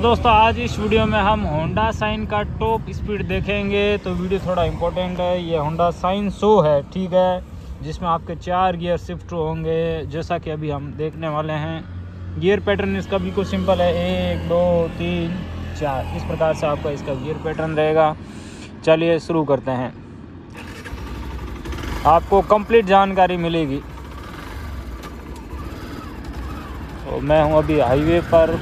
दोस्तों आज इस वीडियो में हम होंडा शाइन का टॉप स्पीड देखेंगे। तो वीडियो थोड़ा इम्पोर्टेंट है। ये होंडा शाइन 100 है, ठीक है, जिसमें आपके 4 गियर शिफ्ट होंगे जैसा कि अभी हम देखने वाले हैं। गियर पैटर्न इसका बिल्कुल सिंपल है, 1 2 3 4 इस प्रकार से आपका इसका गियर पैटर्न रहेगा। चलिए शुरू करते हैं, आपको कंप्लीट जानकारी मिलेगी। तो मैं हूँ अभी हाईवे पर।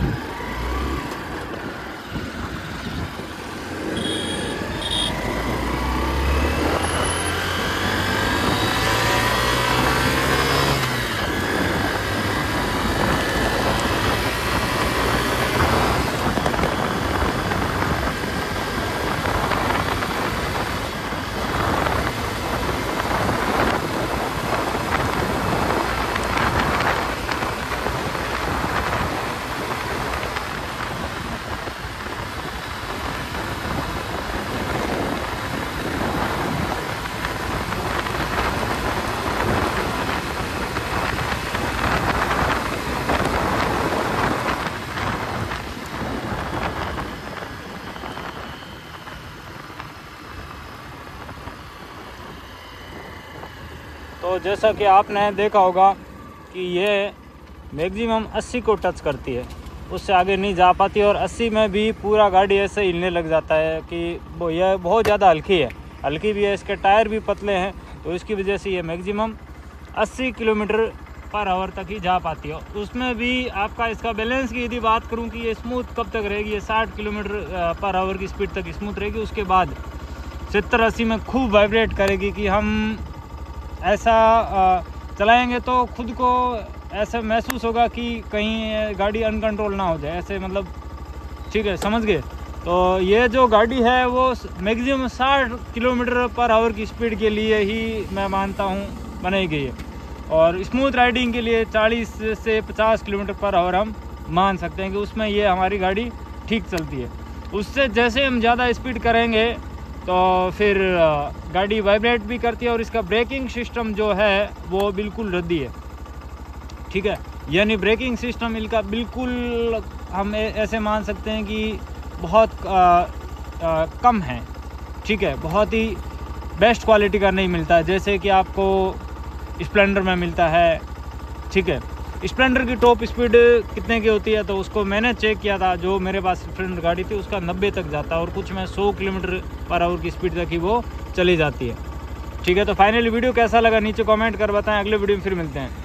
तो जैसा कि आपने देखा होगा कि ये मैक्सिमम 80 को टच करती है, उससे आगे नहीं जा पाती। और 80 में भी पूरा गाड़ी ऐसे हिलने लग जाता है कि वो यह बहुत ज़्यादा हल्की भी है। इसके टायर भी पतले हैं, तो इसकी वजह से ये मैक्सिमम 80 किलोमीटर पर आवर तक ही जा पाती है। उसमें भी आपका इसका बैलेंस की यदि बात करूं कि ये स्मूथ कब तक रहेगी, ये 60 किलोमीटर पर आवर की स्पीड तक स्मूथ रहेगी। उसके बाद 70-80 में खूब वाइब्रेट करेगी कि हम ऐसा चलाएंगे तो खुद को ऐसा महसूस होगा कि कहीं गाड़ी अनकंट्रोल ना हो जाए, ऐसे मतलब, ठीक है, समझ गए। तो ये जो गाड़ी है वो मैक्सिमम 60 किलोमीटर पर आवर की स्पीड के लिए ही मैं मानता हूँ बनाई गई है। और स्मूथ राइडिंग के लिए 40 से 50 किलोमीटर पर आवर हम मान सकते हैं कि उसमें ये हमारी गाड़ी ठीक चलती है। उससे जैसे हम ज़्यादा स्पीड करेंगे तो फिर गाड़ी वाइब्रेट भी करती है और इसका ब्रेकिंग सिस्टम जो है वो बिल्कुल रद्दी है, ठीक है। यानी ब्रेकिंग सिस्टम इनका बिल्कुल हम ऐसे मान सकते हैं कि बहुत कम है, ठीक है, बहुत ही बेस्ट क्वालिटी का नहीं मिलता है जैसे कि आपको स्प्लेंडर में मिलता है, ठीक है। स्प्लेंडर की टॉप स्पीड कितने की होती है तो उसको मैंने चेक किया था, जो मेरे पास स्प्लेंडर गाड़ी थी उसका 90 तक जाता है और कुछ में 100 किलोमीटर पर आवर की स्पीड तक ही वो चली जाती है, ठीक है। तो फाइनली वीडियो कैसा लगा नीचे कमेंट कर बताएं। अगले वीडियो में फिर मिलते हैं।